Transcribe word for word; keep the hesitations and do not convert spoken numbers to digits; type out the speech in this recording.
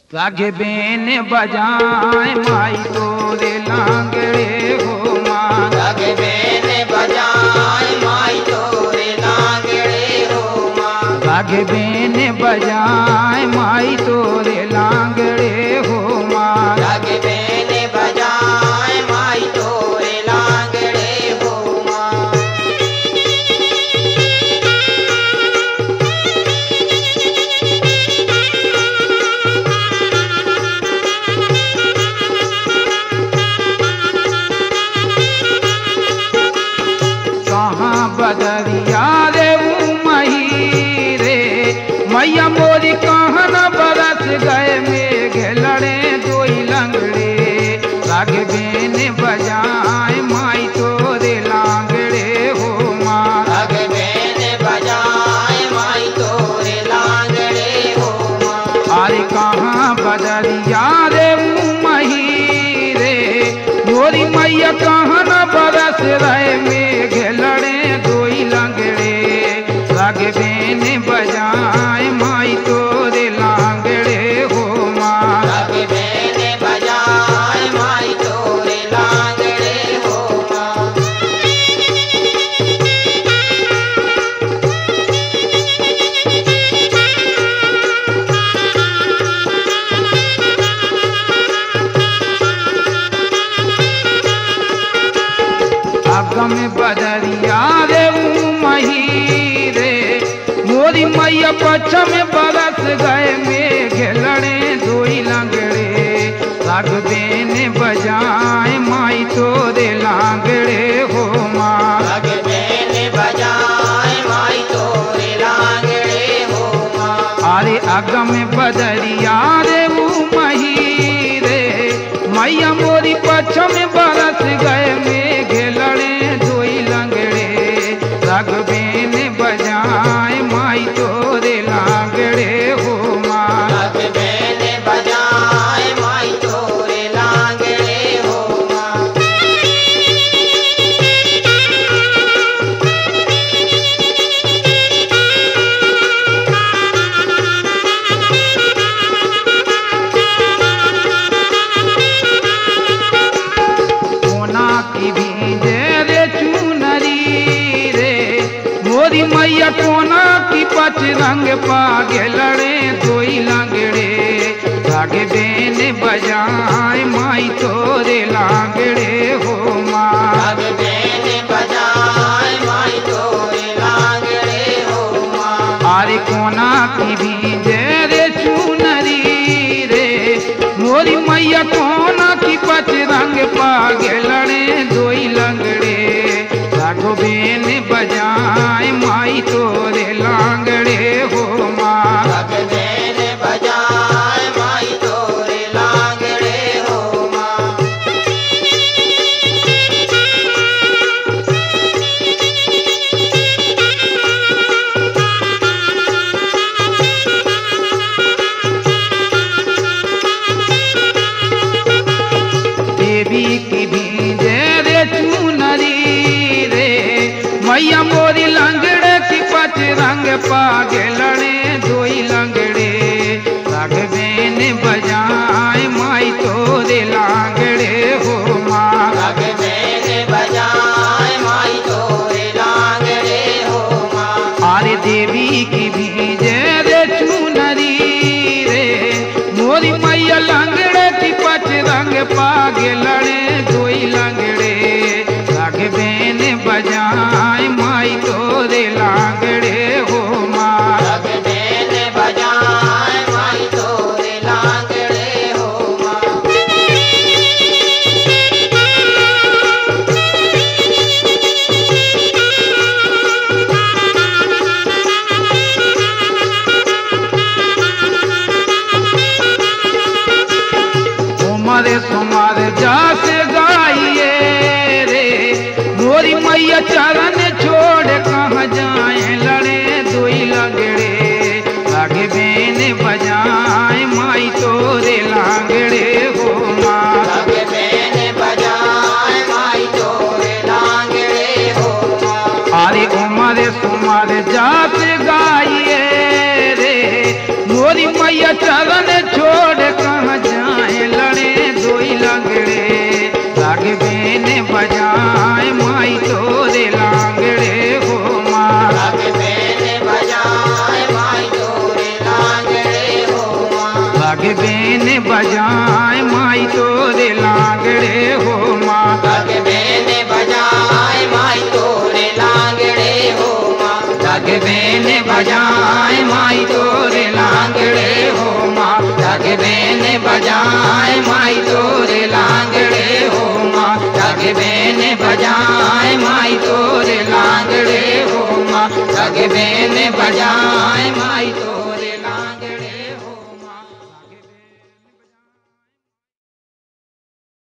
लागे बेन बजाए माई तोरे लांगड़े हो माँ। लागे बेन बजाए माई तोरे लांगड़े हो माँ। लागे बेन बजाए माई तोरे लांगड़े हो माँ। लागे बेन बजाए माई तोरे लांगड़े हो माँ। कहाँ बदरिया रे मही रे मैया मोरी कहाँ न बरस गए मेघ लड़े दोई लंगड़े। लागे बेन बजाए माई तोरे लांगड़े हो माँ। लागे बेन बजाए माई तोरे लांगड़े हो माँ। अरे कहाँ बदरिया रे मही रे मोरी मैया कहाँ न बरस रहे मेघ लड़े दोई लंगड़े। लागे बेन बजाए माई तोरे लांगड़े हो माँ। लागे बेन बजाए माई तोरे लांगड़े हो माँ। अगम बदरिया रे मही रे मोरी मैया पछम बरस गए मेघ लड़े दोई लंगड़े। लाग बेन बजाए माई तोरे लांगड़े हो माँ। लागे बेन बजाए माई तोरे लांगड़े हो माँ। अरे अगम बदरिया रे मही रे मैया मोरी पछम बरस गए मेघ लड़े दोई लंगड़े। लाग बेन बजाए माई तोरे लांगड़े हो माँ। लागे बेन बजाए माई तोरे लांगड़े हो माँ। कोना की भीजे रे चुनरी रे मोरी मैया कोना की पच रंग पागे लड़े दोई लंगड़े। लागे बेन बजाए माई तोरे लांगड़े हो माँ। लागे बेन बजाए माई तोरे लांगड़े हो माँ। आरे कोना की भीजे रे चुनरी रे मोरी मैया कोना की पच रंग पागे लड़े दोई लंगड़े। लागो बेन बजाए माई तोरे लांगड़े हो माँ। लागे बेन बजाए माई तोरे लांगड़े हो माँ। देवी की भीजे रे चुनरी रे मैया मोरी लंगड़े की पच रंग पागे लड़े दोई लंगड़े। लाग बेन बजाए माई तोरे लांगड़े हो माँ। लागे बेन बजाए माई तोरे लांगड़े हो माँ। आरे देवी की भीजे रे चुनरी रे मोरी मैया लंगड़े की पच रंग पागे लड़े दोई लंगड़े। लाग बेन बजाए माई तोरे लांगड़े हो माँ। लागे बेन बजाए माई तोरे लांगड़े हो माँ। उमर सुमर जास गाइए रे मोरी मैया चरण छोड़ कहाँ जाए लड़े दोई लंगड़े। लागे बेन बजाए माई तोरे लांगड़े हो माँ। लागे बेन बजाए माई तोरे लांगड़े हो माँ। अरे उमर सुमर जास गाइए रे मोरी मैया चरण छोड़ बजाए माई तोरे लांगड़े हो माँ। लगबे ने बजाए माई तोरे लांगड़े हो माँ। लगबे ने बजाए माई तोरे लांगड़े हो माँ। लगबे ने बजाए माई तोरे लांगड़े हो माँ। लगबे ने बजाए माई तोरे लांगड़े हो माँ। लगबे ने बजाए माई